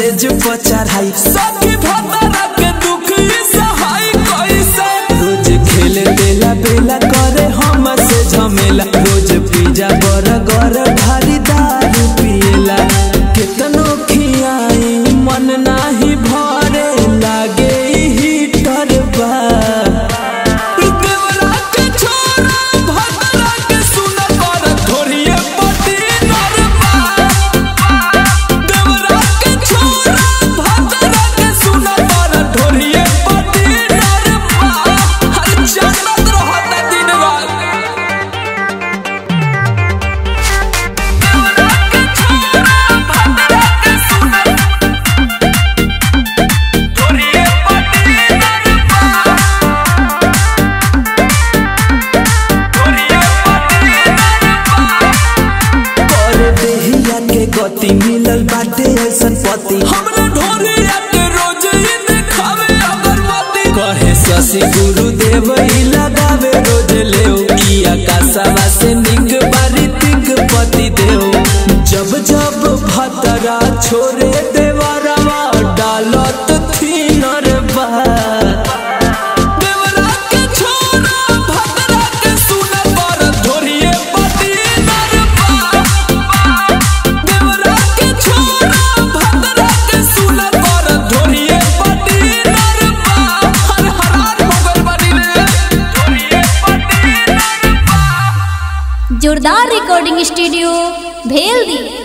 सेज पर चढ़ाई सखी भतरा के दुख सहाय कैसे रोज खेले बेला बेला करे हम से झमेला रोज पिज्जा बर्गर भारी दारू पिएला कितनो खियाई मन नाही भरे लागे हीटर बा गति मिलल बाटे ऐसन पति हमरा ढोरिया के रोज ही देखावे अगरबत्ती कहे शशि गुरुदेव ही लगावे रोज लेओ ई आकाशवा से निक बारी तिक पति देओ जब जब भतरा छोरे देवरवा डालत थी नरबा जोरदार रिकॉर्डिंग स्टूडियो भेल दी।